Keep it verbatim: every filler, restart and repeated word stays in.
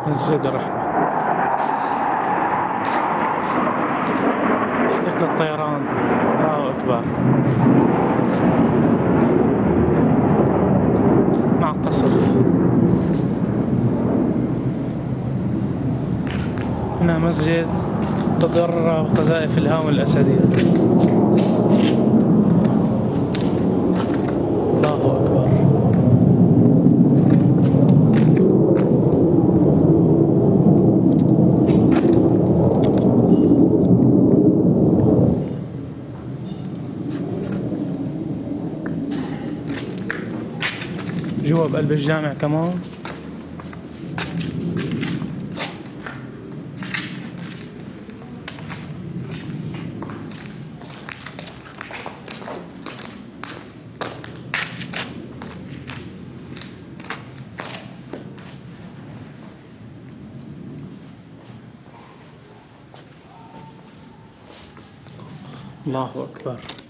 مسجد الرحمة. حديقة الطيران. الله أكبر. مع قصر. هنا مسجد تضرع وقذائف الهام الأسدية. الله أكبر. جوا بقلب الجامع كمان. الله أكبر.